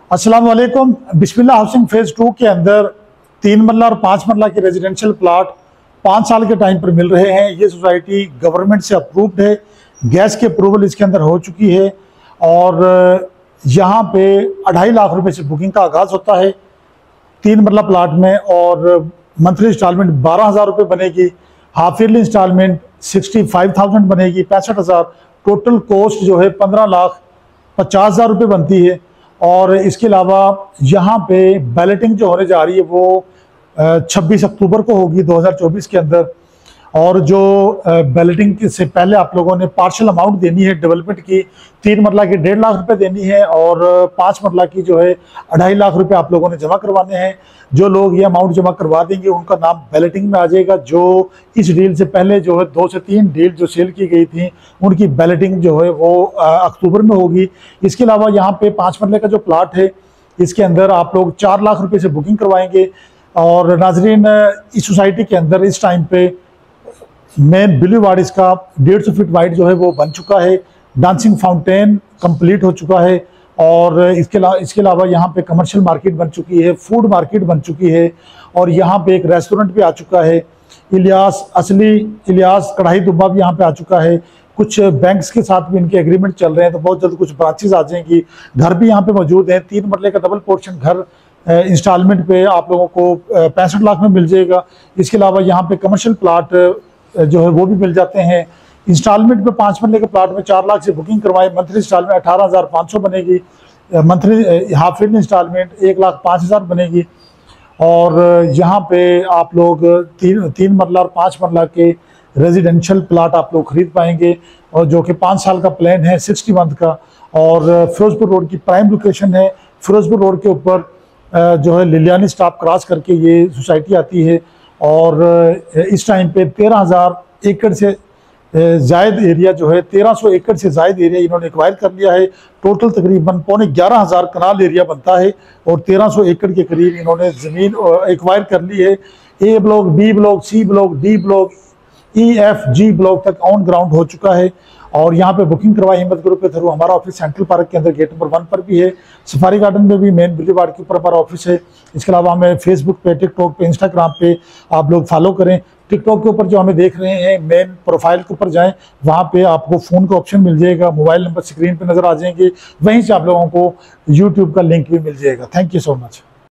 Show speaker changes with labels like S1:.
S1: अस्सलाम वालेकुम। बिस्मिल्लाह housing phase 2 के अंदर 3 मरला और 5 मरला के रेजिडेंशियल प्लाट 5 साल के टाइम पर मिल रहे हैं। ये सोसाइटी गवर्नमेंट से अप्रूव्ड है, गैस की अप्रूवल इसके अंदर हो चुकी है और यहाँ पे 2.5 लाख रुपए से बुकिंग का आगाज़ होता है 3 मरला प्लाट में और मंथली इंस्टॉलमेंट 12,000 रुपये बनेगी, हाफ ईयरली इंस्टॉलमेंट 65,000 बनेगी, 65,000। टोटल कॉस्ट जो है 15,50,000 रुपये बनती है। और इसके अलावा यहाँ पे बैलेटिंग जो होने जा रही है वो 26 अक्टूबर को होगी 2024 के अंदर। और जो बैलेटिंग से पहले आप लोगों ने पार्शल अमाउंट देनी है डेवलपमेंट की, 3 मरला की 1.5 लाख रुपए देनी है और 5 मरला की जो है 2.5 लाख रुपए आप लोगों ने जमा करवाने हैं। जो लोग ये अमाउंट जमा करवा देंगे उनका नाम बैलेटिंग में आ जाएगा। जो इस डील से पहले जो है 2 से 3 डील जो सेल की गई थी उनकी बैलेटिंग जो है वो अक्टूबर में होगी। इसके अलावा यहाँ पे 5 मरले का जो प्लाट है इसके अंदर आप लोग 4 लाख रुपये से बुकिंग करवाएंगे। और नाजरीन, इस सोसाइटी के अंदर इस टाइम पे मेन ब्लू वार्ड इसका 150 फीट वाइड जो है वो बन चुका है, डांसिंग फाउंटेन कंप्लीट हो चुका है और इसके अलावा यहाँ पे कमर्शियल मार्केट बन चुकी है, फूड मार्केट बन चुकी है और यहाँ पे एक रेस्टोरेंट भी आ चुका है। इलियास कढ़ाई दुब्बा भी यहाँ पे आ चुका है। कुछ बैंक्स के साथ भी इनके एग्रीमेंट चल रहे हैं, तो बहुत जल्द कुछ ब्रांचेज आ जाएंगी। घर भी यहाँ पे मौजूद हैं, 3 मरले का डबल पोर्शन घर इंस्टॉलमेंट पे आप लोगों को 65 लाख में मिल जाएगा। इसके अलावा यहाँ पे कमर्शियल प्लाट जो है वो भी मिल जाते हैं। इंस्टॉलमेंट पे 5 मरले के प्लाट में 4 लाख से बुकिंग करवाएं, मंथली इंस्टॉलमेंट 18,500 बनेगी, मंथली हाफ ईयरली इंस्टॉलमेंट 1,05,000 बनेगी। और यहाँ पे आप लोग 3 मरला और 5 मरला के रेजिडेंशियल प्लाट आप लोग खरीद पाएंगे और जो कि 5 साल का प्लान है 60 मंथ का। और फिरोजपुर रोड की प्राइम लोकेशन है। फिरोजपुर रोड के ऊपर जो है लिलियानी स्टॉप क्रॉस करके ये सोसाइटी आती है और इस टाइम पे 13,000 एकड़ से जायद एरिया जो है 1300 एकड़ से जायद एरिया इन्होंने एक्वायर कर लिया है। टोटल तकरीबन 11,500 कनाल एरिया बनता है और 1300 एकड़ के करीब इन्होंने ज़मीन एक्वायर कर ली है। A block, B block, C block, D block, EFG block तक ऑन ग्राउंड हो चुका है। और यहाँ पे बुकिंग करवाई हिम्मत ग्रुप के थ्रू। हमारा ऑफिस सेंट्रल पार्क के अंदर गेट नंबर 1 पर भी है, सफारी गार्डन में भी मेन ब्लू वार्ड के ऊपर हमारा ऑफिस है। इसके अलावा हमें फेसबुक पे, टिकटॉक पे, इंस्टाग्राम पे आप लोग फॉलो करें। टिकटॉक के ऊपर जो हमें देख रहे हैं मेन प्रोफाइल के ऊपर जाएं, वहाँ पे आपको फ़ोन का ऑप्शन मिल जाएगा, मोबाइल नंबर स्क्रीन पे नज़र आ जाएंगे, वहीं से आप लोगों को यूट्यूब का लिंक भी मिल जाएगा। Thank you so much.